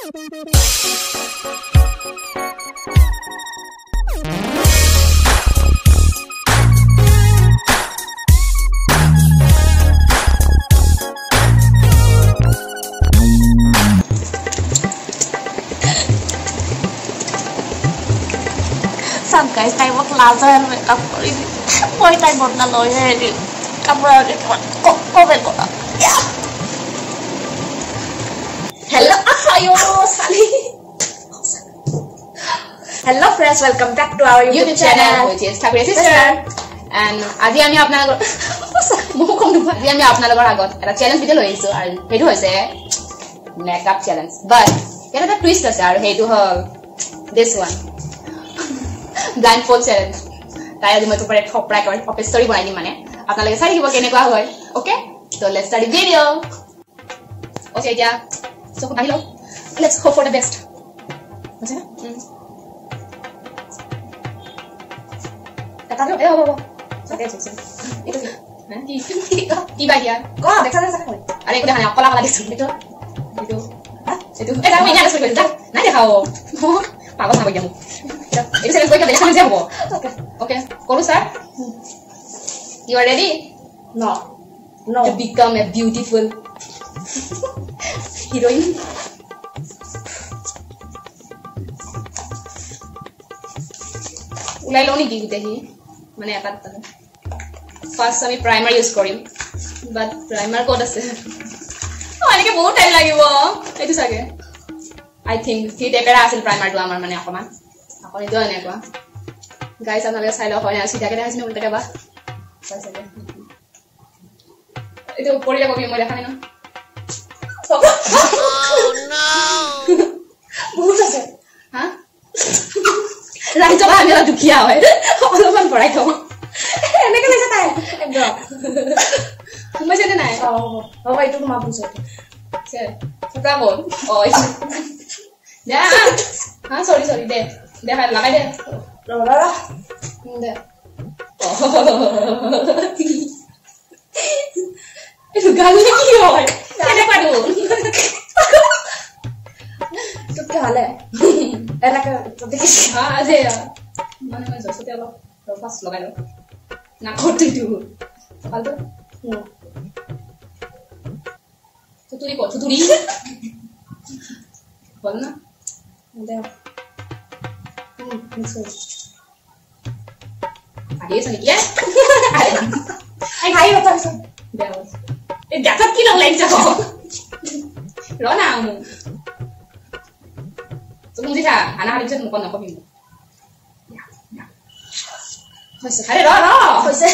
Some guys I work larger and make up for it. Point I want the lawyer. Camera go yeah. Hello, ayo Sally. Hello friends, welcome back to our YouTube channel, which is Thakure Sister. And আজি আমি আপোনালোকৰ মুখখন দুবা আজি আমি আপোনালোকৰ আগত এটা challenge video লৈ আহিছো আৰু হেতু হৈছে মেকআপ চ্যালেঞ্জ বাট এটা টুইষ্ট আছে আৰু হেতু হল this one blindfold challenge তাই আজি মই তোমাৰ থপৰা কৰি অফ ষ্টৰি বনাই দিম মানে আপোনালোকে চাই দিব কেনেকুৱা হয় okay so let's start the video okay ja so hello let's hope for the best বুঝছেন Kata lu, Oke, itu কি bagian? Kok, দেখা kok. Ada udah hanya kolak lagi itu. Hah? Itu. Kamu ini ada seperti itu. Nanti kau. Pakai sama jamu. Itu saya buat kerja sama jamu. Oke. Kalau start? You are ready? No. To become a beautiful heroine. Ulai lo nih gitu deh. Mana ya kata first আমি primer use কৰিম but primer ক'ত আছে এনেকে বহুত time লাগিব এইটো সাগে I think কি টেপেৰা আছিল primer টো আমাৰ মানে অকমান আপুনি তো এনেকুৱা গাইস আপোনালোকে চাই লওক হয় আছে জাগে আছে উল্টা বা চাই চাগে এইটো পৰিয়া কবি মই দেখা নাই ন oh no বহুত আছে হা ৰাইজক আমি দুখিয়া হয় অলপমান পঢ়াই থওঁ এনেকে লৈছে তাই একদম সোমাইছে নে নাই বাবা এইটো তোমাক বুঝো সঁচা বল দে হা সৰি দে ভাই লগাই দে ৰৰা দে এইটো গালি কি হয় কেনেকুৱা তো কি হালে এনেকে দেখিছ দে মানে মই জসতে অলপ ফাষ্ট লগাই লওঁ না করতে দিও ফালতু তুতুরি বল না দে মিক্স আগে সনি কি হাই হতা আছে দে এ দেখা কি লং লাইন যাও রনা আমু তুমি দিছা আনা হারি যে মুকন নকবি হইছে আরে র হইছে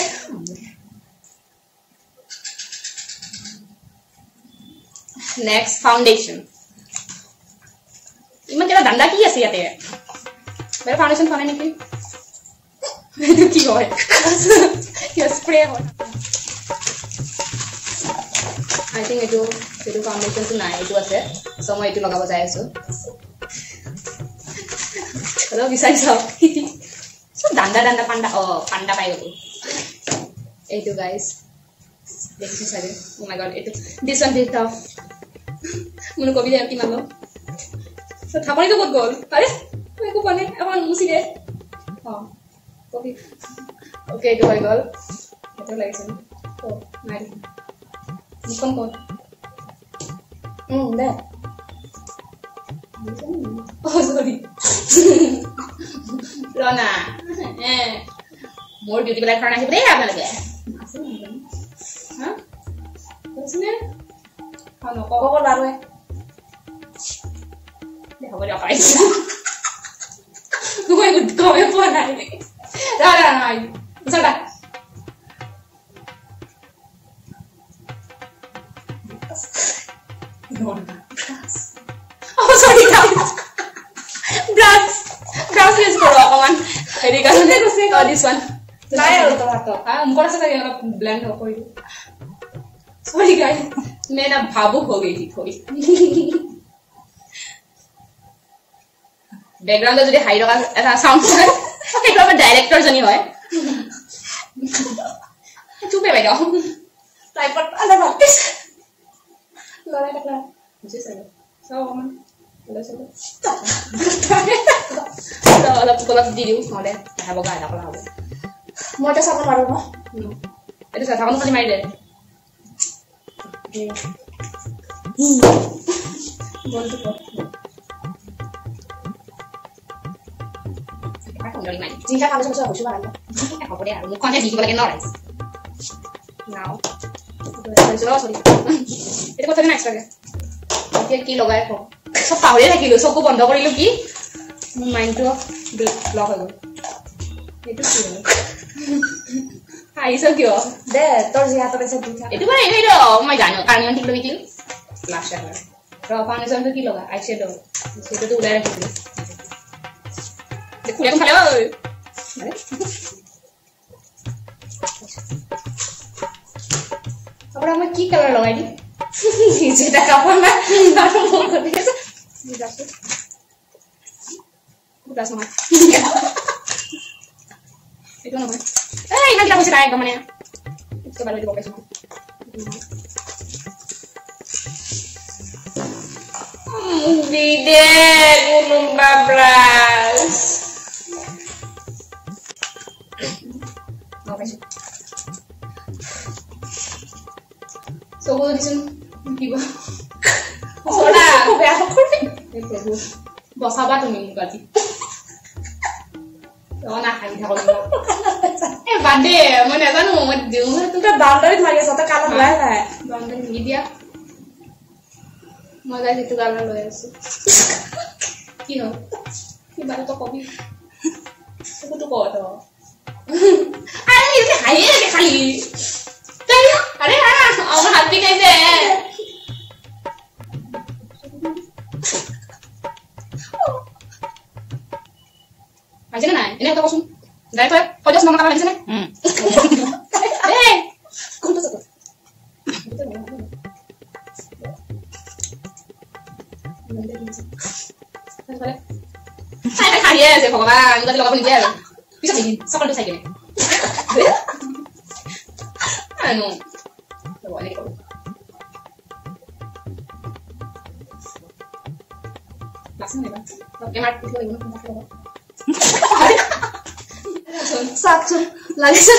next foundation ইমান কেটা দান্দা কি আছে ইয়াতে বেৰ ফাউন্ডেশন ফানে নেকি এটো কি হয় কি স্প্ৰে হয় I think এটো foundation তো নাই এটো আছে সো মই এটো লগাব যাই আছো হলো বিচাৰিছ so danda panda panda পাই গলো এইটো guys দেখিছো সাগে oh my god এইটো this one is tough মনে কবি কি মানো so থাপনি তো কত গল আরে মই কো পানে এখন মুছি দে কবি ওকে এইটো হৈ গল এটা লাগিছে ও নাই মুকন কত দে oh sorry Rona more beauty like Rona hibre আপোনালোকে হা বুঝনে হানো কব লাৰুৱে হ'ব দিয়া পাইছো মই গুড কমে পোৱা নাই নাই চলা oh sorry brush use karo অকমান হেৰি কাৰণে this one নাই আৰু তোমাৰ তো মুখৰ আছে তাকে অলপ ব্লেন্ড হৈ কৰি sorry guys मैं ना भावुक हो गई थी थोड़ी बैकग्राउंड যদি হাই ৰখা এটা সাউন্ড হয় সেইটো আমাৰ ডাইৰেক্টৰ জনি হয় চুপে বাইদেউ ট্ৰাইপড আলা বাতিস লৰাই টাকলা বুঝিছ সব অলপ দি দিওঁ নহ'লে দেখা বগা এটা কলা হ'ব মই এতিয়া চাব পাৰোঁ ন এইটো চাহ থাকোঁ খালি মাৰি দে জিকা কালো চামচ হৈছোঁ ভাল হ'ব দে আৰু মুখখনহে দি দিব লাগে ন ৰাইজ নাও এইটো কথা নাই এক্সট্ৰাকে এতিয়া কি লগাই কওঁ সব পাহৰিয়ে থাকিলোঁ চকু বন্ধ কৰিলোঁ কি মোৰ মাইণ্ডটো ব্লক হৈ গ'ল এইটো কি হ'ল আহিছ কিয় দে তোৰ যি হাতত আছে এইটো মানে এইটো মই জানো কাৰণ ইমান ঠিক লৈ কি লাষ্ট এবাৰ ৰ ফাউণ্ডেশ্যনটো কি লগা আই শ্বেডো সেইটোতো ওলাই ৰাখিছিলোঁ দেখোঁ এখন খালে ঐ আপোনাৰ মই কি কালাৰ লগাই দিম যেটা কাপড় না তার মুখ দেখেছে যাচ্ছে বুঝাস না এটা না এই না কি বসে রাখ মানে তো ভালো দিব কেসে বিদে গুলুম বাবরাস ওকে সো বল দিছেন কিবা ওরা বেয়া করবে বসাবা তুমি গাজি না খাই থাকো এ বাদে মই নাজানো মই দিও তুমি বাউন্ডারি মাৰি আছ তা কালা ওলাই নাই বাউন্ডারি নি দিয়া মই গাজি তো কালা লৈ আছো কি ন কি বাৰে তো কবি তো কত আরে ইতে হাইয়ে রে খালি আরে আমার হাত দিয়ে খাইছে আইছে না এনে কথা কসুন যাই তো কয়টা নাম লাগা লাগছে না এই কোন তো খাইয়ে আছে ভগৱান গতি লগাব নিদিয়ে আৰু পিছত দিন সকলটো চাই কেনে আনো তো এনেকে কৰো লাসন নেবা এমার কিছু লাগবে না সাকচুন লাগিছে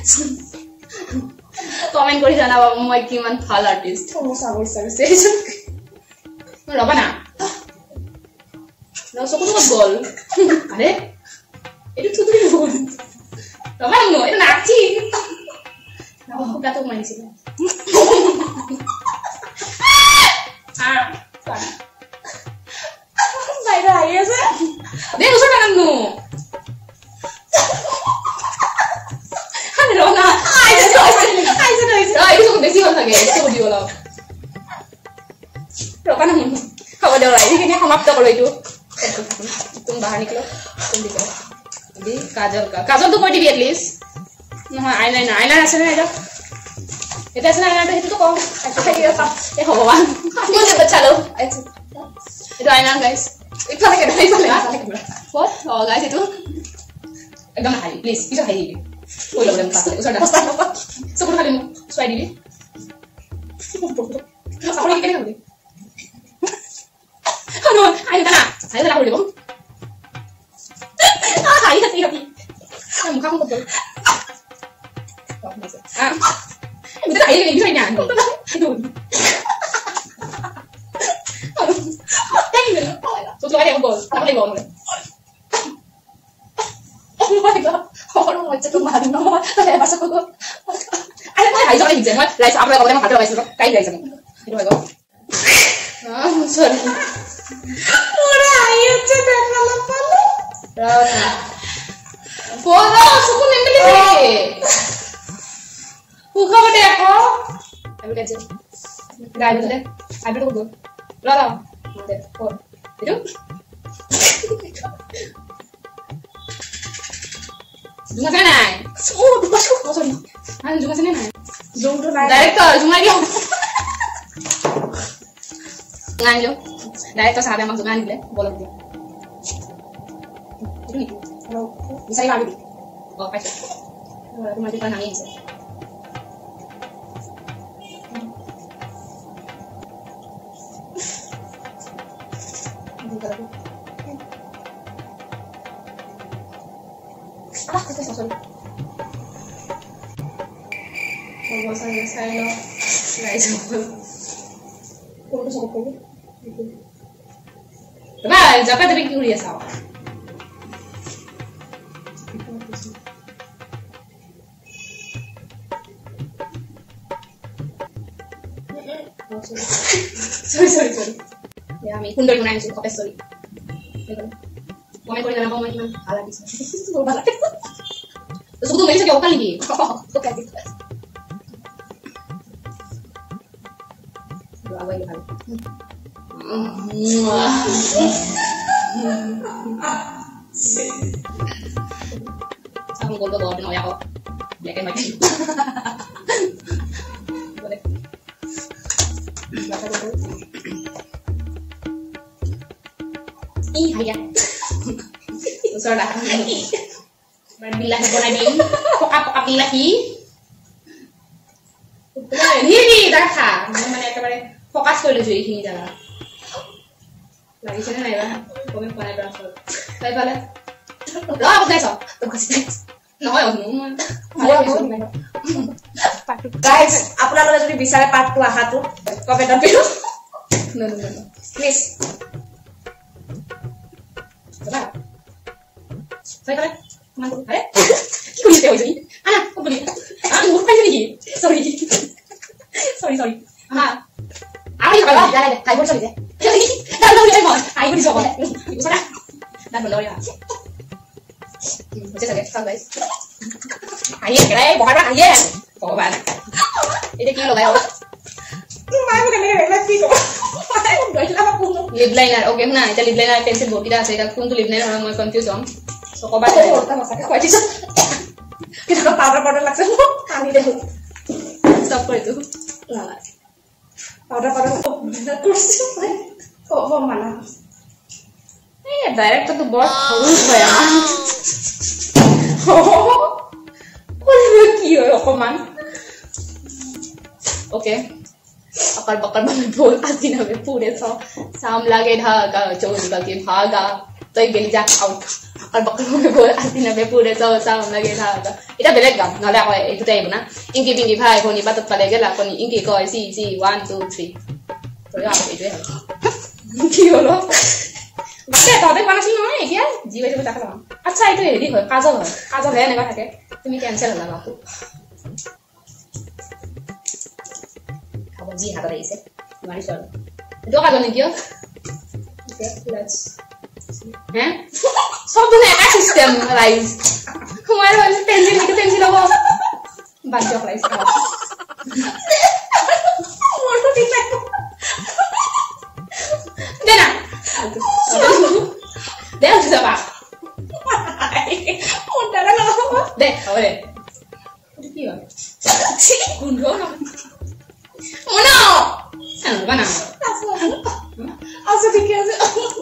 কমেন্ট কৰি জানাবা মই কিমান ভাল আৰ্টিষ্ট মই চাবই চাইছে ৰবা না No, so kung gol. Are? Ito tutuloy gol. Tama mo, ito nakti. Ako gato man sila. Sorry. Bye bye, yes. Deh, usah kan no. Ano na? Ay, ito so besi hol thake. Ito video la. Roka na mo. Kawa daw rai. Ini समाप्त करो इतो. तुम बाहर निकलो तुम दिखाओ अभी काजल का काजल तो कोई भी एटलीस्ट নহয় আইলাইনার আছে না এটা আছে না আইলাইনার এটা তো কম এ ভগবান কোনে বাঁচালো এটা আইলাইনার গাইস ইফালে কেন ইফালে what oh guys itu একদম হাই প্লিজ কিছু হাই দিবি ওই লগলে পাস ওসর দাও সব খালি সোয়াই দিবি আপনি কেন করবে no আইনা না saya dah boleh bang hai hati hati kamu kamu betul kita hai ini bisa nyanyi itu so so ada gol apa lagi gol oh my god orang macam tu mari nama saya pasal gol ada hai so lagi jangan live apa kalau kamu ada live kayak live itu my god sorry Ora, ayo cepat kalau palu. Rona. Polo, suku nempel sih. Buka apa deh aku? Ambil aja. Gak ambil deh. Ambil dulu. Rona. Nanti. Pol. Itu. Junga sana. Oh, masuk. Oh, sorry. Anu junga sana nai. Zoom tu nai. Director, zoom lagi. Nganjo. Director sahabat masuk ngan dia, bolong dia. Itu nih. Kalau bisa lagi di. Oh, pas. Aku mati panangin sih. Jaka tapi কি কৰি আছা sorry ya আমি সুন্দর গুণ আনিছো কপে sorry comment করে জানাবো মই কিমান ভাল লাগিছে ভাল লাগে তো শুধু মেলিছে কি ওকাল নেকি ওকে দিছ আবাই ভাল Aku gol bawa pinoy ako. Black and white. Boleh. Ih, ayah. Usah dah. Berbilah bola ni. Pokap lagi. Ini dah kah. Mana ekabare fokus করে লইছো এইখিনি জায়গা লাগিছে না নাইবা কমেন্ট করে ব্রাউজার তাই বলে লা বুঝাইছো তো কইছি নহয় গাইস আপোনালোকে যদি বিচাৰে পাৰ্টটো আহাটো কমেন্টত দিও নো প্লিজ বাবা তাই করে কমেন্ট আরে কি কইতে হইছে আনা বলি মুখ পাইছে নাকি সরি হ্যাঁ Ay, kalau dah ada, kayu boleh deh. Dah boleh mau, kayu boleh coba. Bisa? Dah boleh ya. Bisa saja, sabar guys. Kayu kira, bukan apa kayu. Bukan. Ini kilo kayu. Mana bukan ini lagi tu. Mana bukan apa pun. Lip liner, okay na. Itu lip liner pencil boti dah. Saya pun tu lip liner orang mau confuse om. So kau baca. Oh, tak masak. Kau aja. Kita kau powder langsung. Kami deh. Stop kau itu. Lala. Powder kursi kok mana direct tuh bos harus bayar kok man oke bakal banget bol आती ना वे पूरे शाम लगे धागा चोरी करके भागा तो गेली जा आउट bakal banget bol आती ना वे पूरे शाम लगे धागा এটা বেলেগ গান নালে আকৌ এইটো টাইপ না ইংকি বিংকি ভাই কোনি বাতত পালে গেলা কোনি ইংকি কয় সি 1 2 3 তো ইয়া এইটোৱে কি হলো বাতে তবে কোনাছিল নহয় এতিয়া জি হৈ যাব তাকা আচ্ছা এইটো হেৰি হয় কাজল হে এনেকা থাকে তুমি ক্যান্সেল হলা বাপু খাব জি হাত আহিছে মাৰি চল এইটো কাজল নিকিও ওকে লেটস হ্যাঁ সব তো একটা সিস্টেম রাইজ তোমার হল পেন্সিল নিতে পেন্সিল হবো বাদ জক রাইজ খাও মোর তো ঠিক আছে দে না দে ওটা যাবা ওটা না দে আরে কি হয় ছি গুন্ডো না ওনা না বানা আসো ঠিক আছে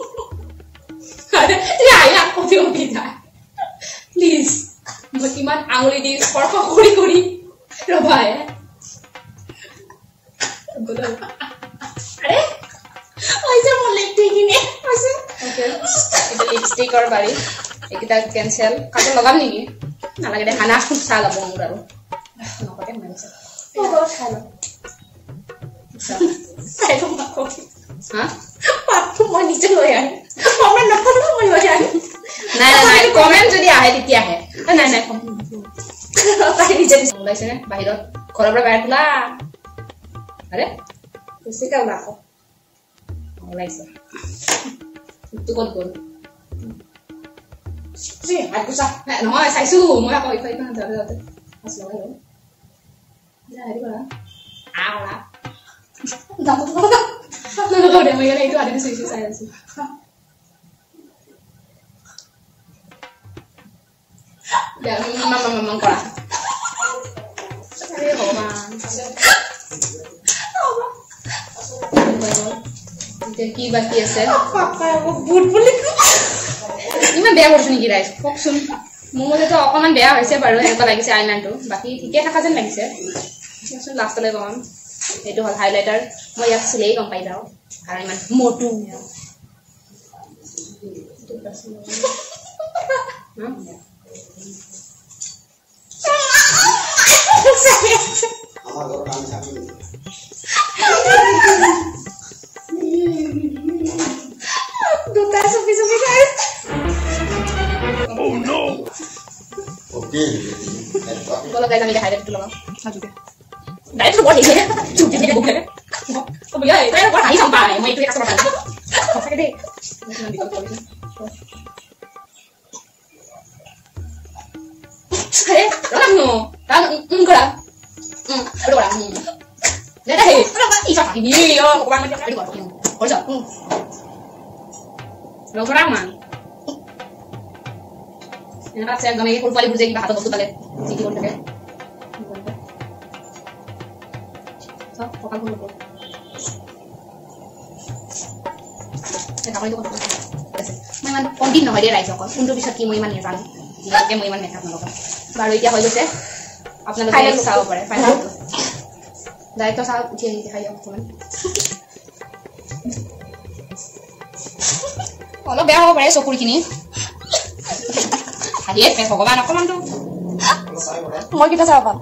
ya kopi dah please bagaimana anguli di korko kuri coba ya अरे ऐसे mau lipstick ini masih oke itu lipstick or bari kita cancel kamu logam nih nah lagi deh anak pun salah bong baru nggak pakai mana oh baru salah saya tuh nggak kopi hah patu mau dijual ya komen apa tuh mau dijual নাই comment যদি আহে তেতিয়া আহে নাই তাই নিজে ওলাইছে নে বাহিৰত ঘৰৰ পৰা বাহিৰ ওলা আৰে বেছি কাম নাকো ওলাইছে তো ক'ত গ'ল জি আগুছা নহয় চাইছো মই আকৌ ইফাই কাম যাওঁতে আসলো যা হেৰি কৰা আলা দাঁত তো দে মই এইটো আদি চাইছো চাই আছো Ya, memang kurang. Ayo, man. Jadi baki আছে. Papa, বহুত বলি। ইমান বেয়া কৰিছ নেকি ৰাইজ? কওকচোন। মোলে তো অকমান বেয়া হৈছে বাৰু এনেকুৱা লাগিছে আইলাইনাৰটো। বাকি ঠিকে থাকা যেন লাগিছে। চোন লাষ্টলে কম। এইটো হল হাইলাইটাৰ। মই ইয়াক চিলাই গম পাই যাও। কাৰণ ইমান মোটু। Oh no. Okay. Kalau guys kami dah ada dulu loh. Maju deh. Dah itu buat ini. Cuci dia bukan. Oh ya, itu buat hari sampai. Mau itu kasih makan. Apa deh? Saya orang no. Kan enggak. Aduh orang. Dah dah. Kenapa isap ini yo? Kemana macam tadi kok. Oh, so. Lo orang man. Yang rat saya gamai full balik berjegi bahasa betul balik. Sini pun tak. So, pokal pun betul. Saya tak boleh tu. Memang kondisi nak dia raisa kau. Untuk bisa kimu iman ni kan. Jika kimu iman makeup nak kau. Baru itu apa je? Apna लोग एक साव पड़े final दाई तो साव उठिए नहीं दिखाई आपको मैंने kalau bear ho pare sokuri kini hadiah pe bhagavan akaman to moi kita saban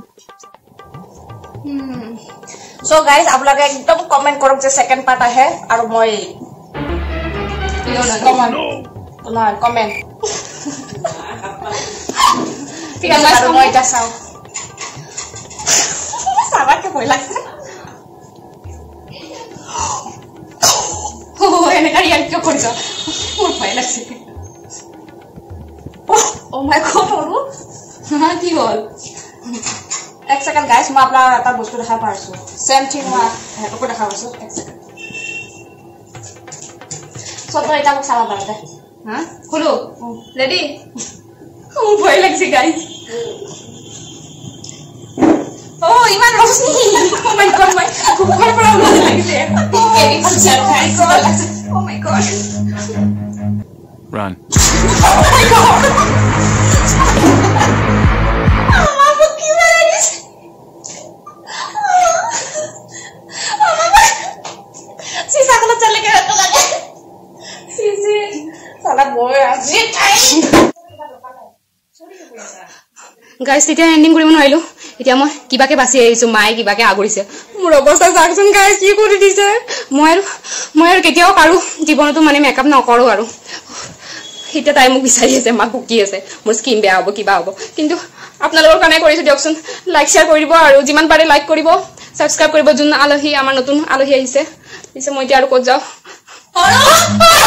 so guys apnaloke ekdom comment korok je second part ahe aru moi comment ঠিক আছে আৰু মই এটা চাও সাবাকে ভয় লাগছে ও এনে কারিয়া কি করছ মোৰ ভয় লাগছে ও মাই গড ওরু হ্যাঁ কি বল এক সেকেন্ড গাইস মই আপনার এটা বস্তু দেখা পাইছো সেম থিং মই হেতকো দেখা পাইছো এক সেকেন্ড সব এটা মোক চালা পারে হ্যাঁ খুলো রেডি মোৰ ভয় লাগছে guys Oh, Iman Rosni. Oh my god, my problem লাগছে এই আচ্ছা guys oh my god Run. Oh my god Mama কি মারিস Mama সিসা গুলো চলে গেল তো লাগে সিসি সালা বয় আছে তাই গাইস এটা এন্ডিং কৰিব নোৱাৰিলো এতিয়া মই কিবাকে বাছি আহিছো মাই কিবাকে আগৰিছে মোৰ অৱস্থা চাকচোন গাইস কি কৰি দিছে মই আৰু কেতিয়াও কাৰো জীৱনটো মানে মেকআপ নকৰো আৰু এতিয়া তাই মোক বিচাৰি আছে মাক কি আছে মোৰ স্কিন বেয়া হ'ব কিবা হ'ব কিন্তু আপোনালোকৰ কাৰণে কৰিছো দিয়কচোন লাইক শেয়াৰ কৰিব আৰু যিমান পাৰে লাইক কৰিব সাবস্ক্ৰাইব কৰিব যোন আলহী আমাৰ নতুন আলহী আহিছে পিছে মই এতিয়া আৰু ক'ত যাও